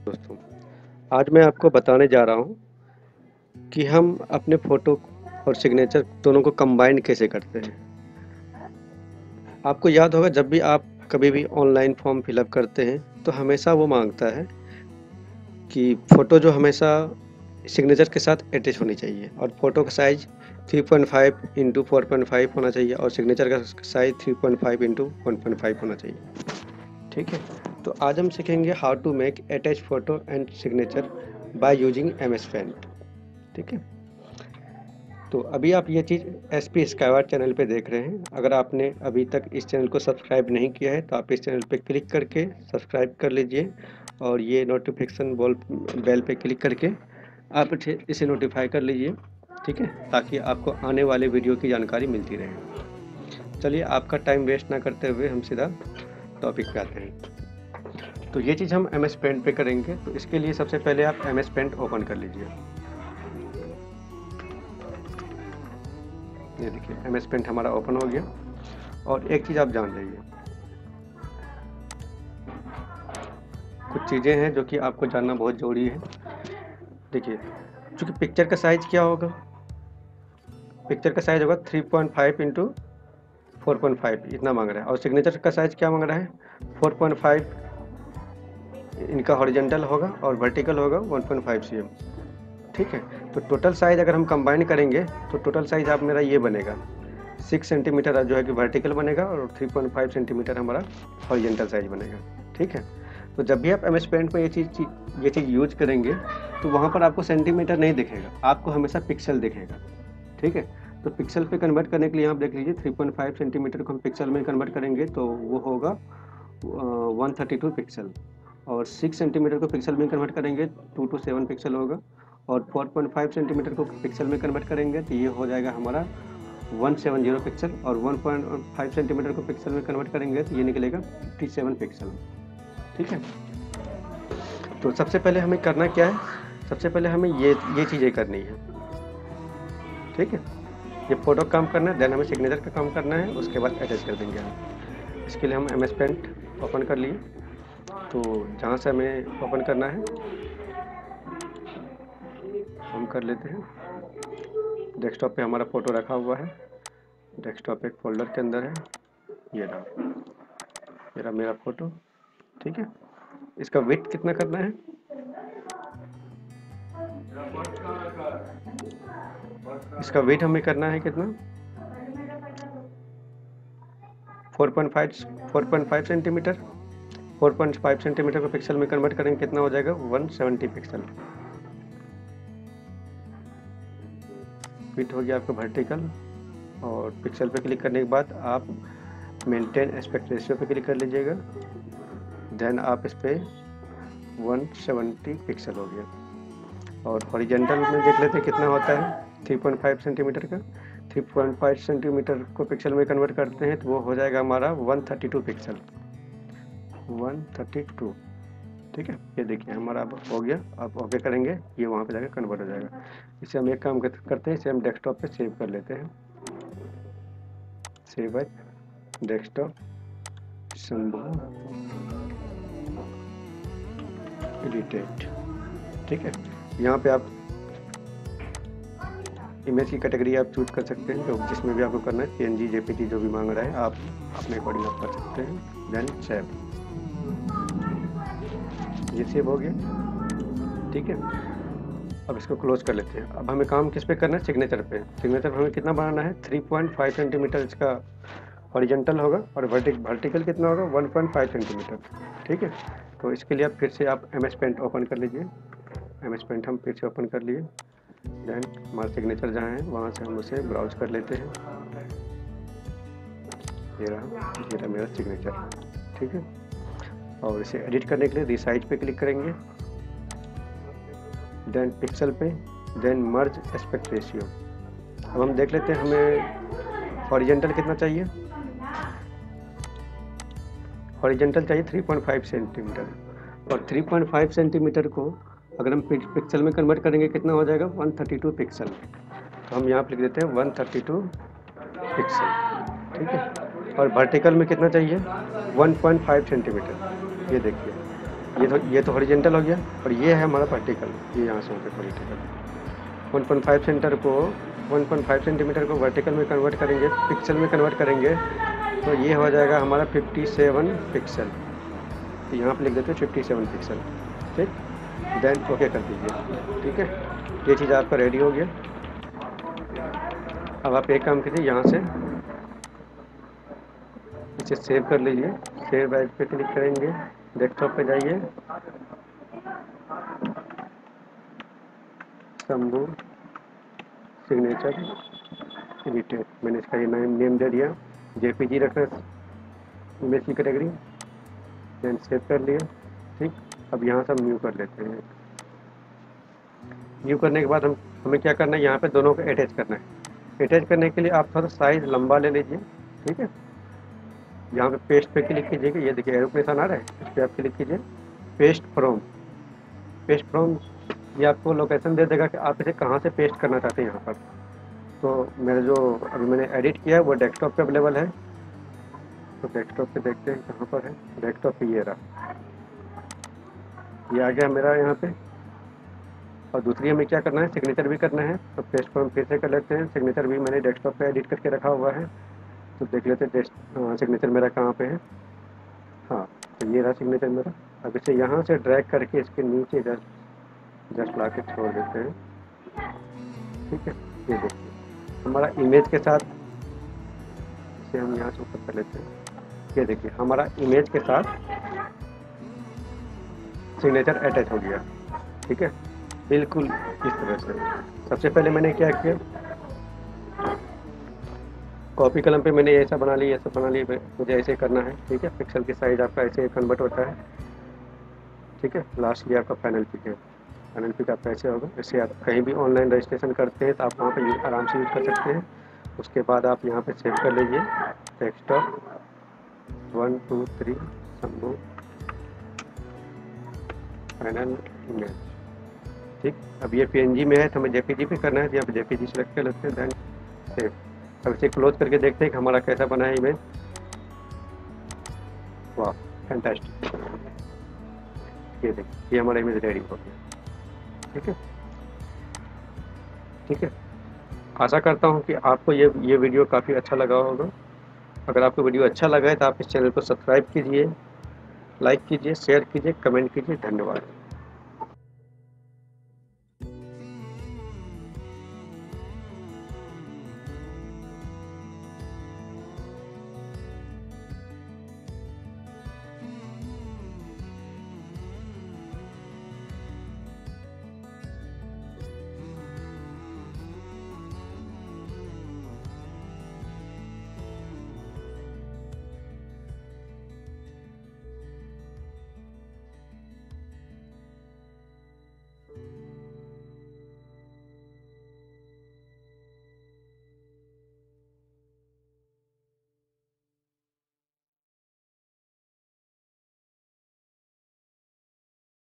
दोस्तों, आज मैं आपको बताने जा रहा हूँ कि हम अपने फ़ोटो और सिग्नेचर दोनों को कंबाइन कैसे करते हैं। आपको याद होगा जब भी आप कभी भी ऑनलाइन फॉर्म फिलअप करते हैं तो हमेशा वो मांगता है कि फ़ोटो जो हमेशा सिग्नेचर के साथ अटैच होनी चाहिए और फ़ोटो का साइज़ 3.5 इंटू 4.5 होना चाहिए और सिग्नेचर का साइज़ 3.5 इंटू 1.5 होना चाहिए। ठीक है, तो आज हम सीखेंगे how to make attach photo and signature by using MS paint. ठीक है, तो अभी आप ये चीज़ SP स्काईवार चैनल पे देख रहे हैं। अगर आपने अभी तक इस चैनल को सब्सक्राइब नहीं किया है तो आप इस चैनल पे क्लिक करके सब्सक्राइब कर लीजिए और ये नोटिफिकेशन बेल पे क्लिक करके आप इसे नोटिफाई कर लीजिए। ठीक है, ताकि आपको आने वाले वीडियो की जानकारी मिलती रहे। चलिए, आपका टाइम वेस्ट ना करते हुए हम सीधा टॉपिक पे आते हैं। तो ये चीज़ हम MS पेंट पे करेंगे। तो इसके लिए सबसे पहले आप MS पेंट ओपन कर लीजिए। ये देखिए MS पेंट हमारा ओपन हो गया। और एक चीज़ आप जान लीजिए, कुछ चीज़ें हैं जो कि आपको जानना बहुत ज़रूरी है। देखिए, चूँकि पिक्चर का साइज़ क्या होगा, पिक्चर का साइज़ होगा 3.5 इंटू 4.5 इतना मांग रहा है और सिग्नेचर का साइज़ क्या मांग रहा है 4.5। इनका हॉरिजॉन्टल होगा और वर्टिकल होगा 1.5 cm। ठीक है, तो टोटल साइज़ अगर हम कंबाइन करेंगे तो टोटल साइज़ आप मेरा ये बनेगा 6 सेंटीमीटर जो है कि वर्टिकल बनेगा और 3.5 सेंटीमीटर हमारा हॉरिजॉन्टल साइज़ बनेगा। ठीक है, तो जब भी आप MS पेंट में ये चीज़ यूज करेंगे तो वहाँ पर आपको सेंटीमीटर नहीं दिखेगा, आपको हमेशा पिक्सल दिखेगा। ठीक है, तो पिक्सल पे कन्वर्ट करने के लिए आप देख लीजिए 3.5 सेंटीमीटर को हम पिक्सल में कन्वर्ट करेंगे तो वो होगा 132 पिक्सल और 6 सेंटीमीटर को पिक्सल में कन्वर्ट करेंगे 2 to 7 पिक्सल होगा और 4.5 सेंटीमीटर को पिक्सल में कन्वर्ट करेंगे तो ये हो जाएगा हमारा 170 पिक्सल और 1.5 सेंटीमीटर को पिक्सल में कन्वर्ट करेंगे तो ये निकलेगा 57 पिक्सल। ठीक है, तो सबसे पहले हमें करना क्या है, सबसे पहले हमें ये चीज़ें करनी है। ठीक है, ये फोटो का काम करना है, देन हमें सिग्नेचर का काम करना है, उसके बाद अटैच कर देंगे हम। इसके लिए हम MS पेंट ओपन कर लिए। तो जहाँ से हमें ओपन करना है हम कर लेते हैं। डेस्कटॉप पे हमारा फ़ोटो रखा हुआ है, डेस्कटॉप एक फोल्डर के अंदर है, ये रहा मेरा फ़ोटो। ठीक है, इसका वेट कितना करना है, इसका वेट हमें करना है कितना 4.5 सेंटीमीटर। 4.5 सेंटीमीटर को पिक्सल में कन्वर्ट करेंगे कितना हो जाएगा 170 पिक्सल। फिट हो गया आपका वर्टिकल और पिक्सल पे क्लिक करने के बाद आप मेंटेन एस्पेक्ट रेशियो पे क्लिक कर लीजिएगा, देन आप इस पर 170 पिक्सल हो गया। और हॉरिजॉन्टल में देख लेते हैं कितना होता है 3.5 सेंटीमीटर का। 3.5 सेंटीमीटर को पिक्सल में कन्वर्ट करते हैं तो वो हो जाएगा हमारा 132 पिक्सल, 132। ठीक है, ये देखिए हमारा अब हो गया। अब ओके करेंगे, ये वहाँ पे जाकर कन्वर्ट हो जाएगा। इसे हम एक काम करते हैं, इसे हम डेस्कटॉप पे सेव कर लेते हैं। Save as desktop Shambhu edited. ठीक है, यहाँ पे आप इमेज की कैटेगरी आप चूज कर सकते हैं, जो जिसमें भी आपको करना है, PNG JPG जो भी मांग रहा है आप अपने अकॉर्डिंग आप कर सकते हैं। देन सेव, ये सेव हो गया। ठीक है, अब इसको क्लोज कर लेते हैं। अब हमें काम किस पे करना है, सिग्नेचर पे। सिग्नेचर हमें कितना बनाना है 3.5 सेंटीमीटर इसका हॉरिजॉन्टल होगा और वर्टिकल कितना होगा 1.5 सेंटीमीटर। ठीक है, तो इसके लिए आप फिर से आप MS पेंट ओपन कर लीजिए। MS पेंट हम फिर से ओपन कर लिए, देन हमारा सिग्नेचर जहाँ है वहाँ से हम उसे ब्राउज कर लेते हैं। ये रहा मेरा सिग्नेचर। ठीक है, और इसे एडिट करने के लिए रिसाइज पे क्लिक करेंगे, देन पिक्सल पे, देन मर्ज एस्पेक्ट रेशियो। अब हम देख लेते हैं हमें हॉरिजॉन्टल कितना चाहिए। हॉरिजॉन्टल चाहिए 3.5 सेंटीमीटर और 3.5 सेंटीमीटर को अगर हम पिक्सल में कन्वर्ट करेंगे कितना हो जाएगा 132 पिक्सल। तो हम यहाँ पर लिख देते हैं 132 पिक्सल। ठीक है, और वर्टिकल में कितना चाहिए 1.5 सेंटीमीटर। ये देखिए ये तो हॉरिजेंटल हो गया, और ये है हमारा वर्टिकल, ये यहाँ से होकर वर्टिकल। 1.5 सेंटर को 1.5 सेंटीमीटर को वर्टिकल में कन्वर्ट करेंगे, पिक्सल में कन्वर्ट करेंगे, तो ये हो जाएगा हमारा 57 पिक्सल। तो यहाँ पे लिख देते हैं 57 पिक्सल, ठीक। देन ओके कर दीजिए, ठीक है। ये चीज़ आपका रेडी हो गया। अब आप एक काम कीजिए, यहाँ से इसे सेव कर लीजिए। सेव एज पे क्लिक करेंगे, डेस्कटॉप पे जाइए, शंभू सिग्नेचर एडिटेड, मैंने इसका ये नेम दे दिया, जेपीजी रखना इमेज की कैटेगरी, देन सेव कर लिया, ठीक। अब यहाँ से हम न्यू कर लेते हैं। न्यू करने के बाद हमें क्या करना है, यहाँ पे दोनों को अटैच करना है। अटैच करने के लिए आप थोड़ा साइज़ लंबा ले लीजिए, ठीक है। यहाँ पे पेस्ट पे क्लिक कीजिएगा, ये देखिए एरो निशान आ रहा है, इस पर आप क्लिक कीजिए, पेस्ट फ्रॉम। पेस्ट फ्रॉम ये आपको लोकेशन दे देगा कि आप इसे कहाँ से पेस्ट करना चाहते हैं यहाँ पर। तो मेरा जो अभी मैंने एडिट किया है वो डेस्कटॉप पे अवेलेबल है, तो डेस्कटॉप पे देखते हैं कहाँ पर है। डेस्कटॉप पे ये रहा, ये आ गया मेरा यहाँ पे। और दूसरी हमें क्या करना है, सिग्नेचर भी करना है, तो पेस्ट फॉर्म फिर से कर लेते हैं। सिग्नेचर भी मैंने डेस्कटॉप पे एडिट करके रखा हुआ है, तो देख लेते हैं सिग्नेचर मेरा कहाँ पे है। हाँ, तो ये रहा सिग्नेचर मेरा। अब इसे यहाँ से ड्रैग करके इसके नीचे जस्ट ला के छोड़ देते हैं, ठीक है। ये देखिए हमारा इमेज के साथ, इसे हम यहाँ से ऊपर कर लेते हैं। ये देखिए हमारा इमेज के साथ सिग्नेचर अटैच हो गया, ठीक है, बिल्कुल इस तरह से। सबसे पहले मैंने क्या किया, कॉपी कलम पे मैंने ऐसा बना लिया, ऐसा बना लिया, मुझे ऐसे करना है, ठीक है। पिक्सल की साइज आपका ऐसे कन्वर्ट होता है, ठीक है। लास्ट ये आपका फाइनल पिक है, फाइनल पिक आपका ऐसे होगा। इससे आप कहीं भी ऑनलाइन रजिस्ट्रेशन करते हैं तो आप वहाँ पे आराम से यूज़ कर सकते हैं। उसके बाद आप यहाँ पे सेव कर लीजिए, डेस्कटॉप 1 2 3 शंभू फाइनल इमेज, ठीक। अब ये पीएनजी में है तो हमें जेपीजी पे करना है, तो यहाँ पे जेपीजी सेलेक्ट कर लेते हैं, देन सेव। अब इसे क्लोज करके देखते हैं कि हमारा कैसा बना है इमेज। वाह फैंटास्टिक, ये देखिए ये हमारा इमेज रेडी हो गया, ठीक है, ठीक है। आशा करता हूँ कि आपको ये वीडियो काफ़ी अच्छा लगा होगा। अगर आपको वीडियो अच्छा लगा है तो आप इस चैनल को सब्सक्राइब कीजिए, लाइक कीजिए, शेयर कीजिए, कमेंट कीजिए। धन्यवाद।